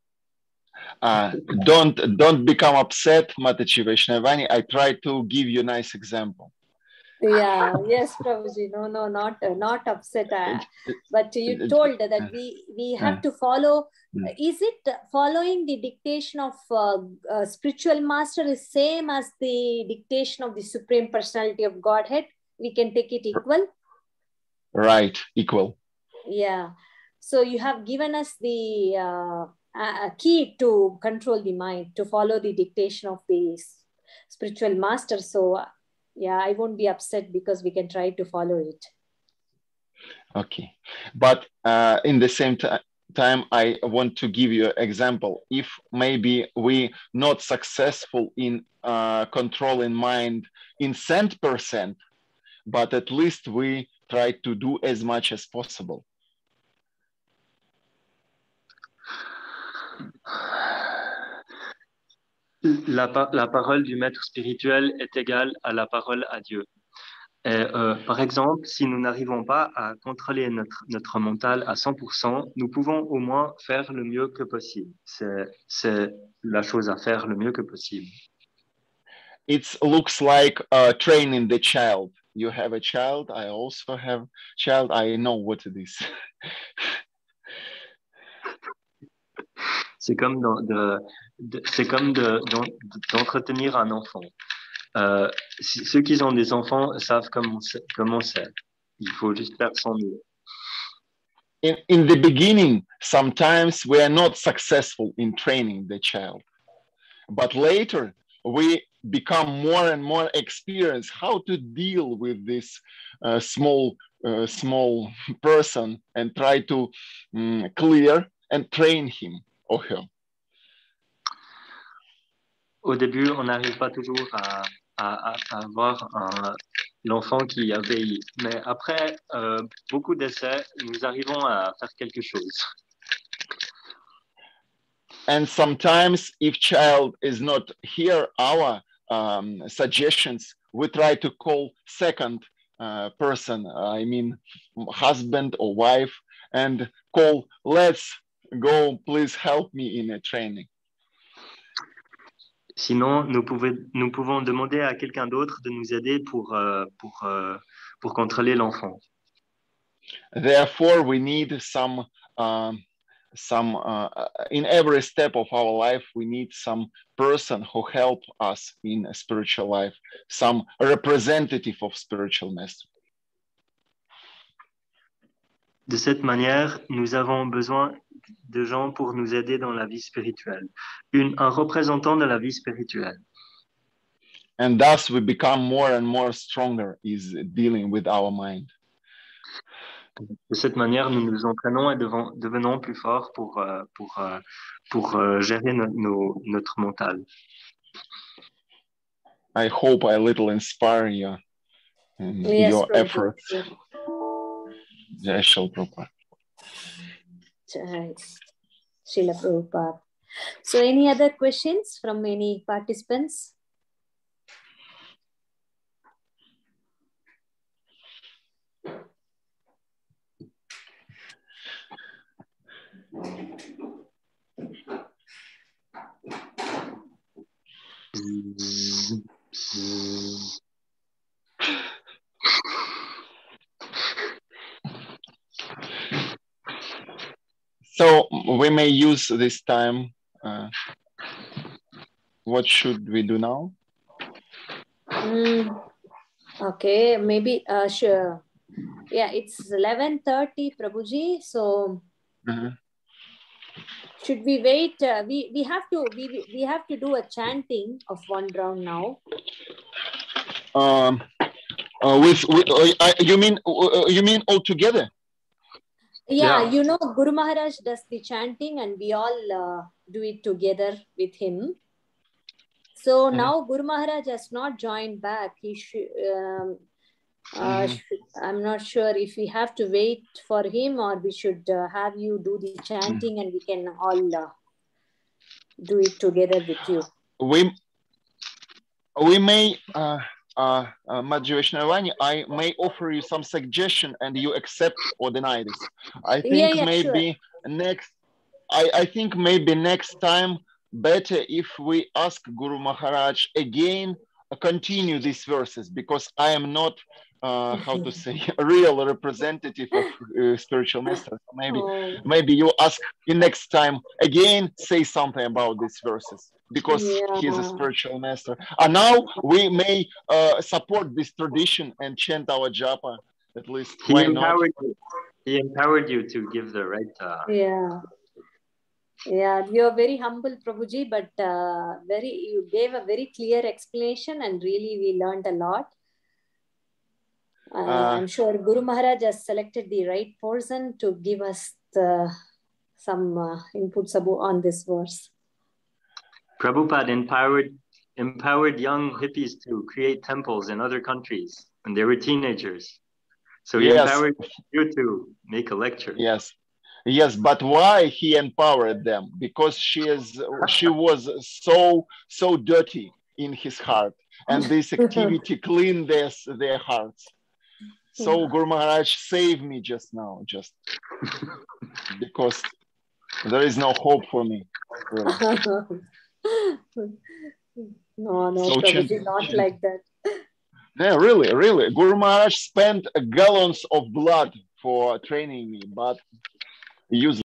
Don't become upset, Mataji Vaishnavani. I try to give you a nice example. Yeah, yes, Prabhuji. No, not upset. But you told that we have to follow. Is it following the dictation of spiritual master is same as the dictation of the Supreme Personality of Godhead? We can take it equal? Right, equal. Yeah. So you have given us the key to control the mind, to follow the dictation of the spiritual master. So yeah, I won't be upset because we can try to follow it. Okay. But in the same time, I want to give you an example. If maybe we not successful in controlling mind in 100%, but at least we try to do as much as possible. La parole du maître spirituel est égale à la parole à Dieu. Et, par exemple, si nous n'arrivons pas à contrôler notre mental à 100%, nous pouvons au moins faire le mieux que possible. C'est la chose à faire le mieux que possible. It looks like training the child. You have a child, I also have a child, I know what it is. C'est comme d'entretenir un enfant. Ceux qui ont des enfants savent comment c'est. Il faut juste faire son mieux. In the beginning, sometimes we are not successful in training the child. But later, we become more and more experienced how to deal with this small person and try to clear and train him or her. Au début, on n'arrive pas toujours à avoir l'enfant qui obéit. Mais après beaucoup d'essais, nous arrivons à faire quelque chose. And sometimes if child is not hear our suggestions, we try to call second person, I mean husband or wife, and call, let's go, please help me in a training. Sinon, nous pouvons demander à quelqu'un d'autre de nous aider pour contrôler l'enfant. Therefore, we need some in every step of our life, we need some person who help us in a spiritual life, some representative of spiritual master. De cette manière, nous avons besoin de gens pour nous aider dans la vie spirituelle. Un représentant de la vie spirituelle. And thus we become more and more stronger is dealing with our mind. De cette manière, nous nous entraînons et devenons plus forts pour gérer notre mental. I hope I little inspire you in your efforts. Jai Srila Prabhupada. Jai Srila Prabhupada. So any other questions from any participants? So we may use this time. What should we do now? Okay, maybe sure. Yeah, it's 11:30, Prabhuji. So should we wait? We have to do a chanting of one round now. You mean all together? Yeah, you know, Guru Maharaj does the chanting and we all do it together with him. So now Guru Maharaj has not joined back. He should. I'm not sure if we have to wait for him or we should have you do the chanting and we can all do it together with you. We may, Madhya Vaishnavani, I may offer you some suggestion and you accept or deny this. I think maybe next, I think maybe next time better if we ask Guru Maharaj again, continue these verses, because I am not, how to say, a real representative of spiritual master. Maybe you ask him next time again, say something about these verses, because he's a spiritual master. And now we may support this tradition and chant our japa, at least. Why not? He empowered you to give the right. Yeah, you're very humble, Prabhuji, but you gave a very clear explanation and really we learned a lot. I'm sure Guru Maharaj has selected the right person to give us some inputs on this verse. Prabhupada empowered young hippies to create temples in other countries when they were teenagers. So he empowered you to make a lecture. Yes, but why he empowered them? Because she was so dirty in his heart, and this activity cleaned their hearts. So Guru Maharaj saved me just now, because there is no hope for me. Really. No, Prabhuji, not like that. Yeah, really. Guru Maharaj spent gallons of blood for training me, but use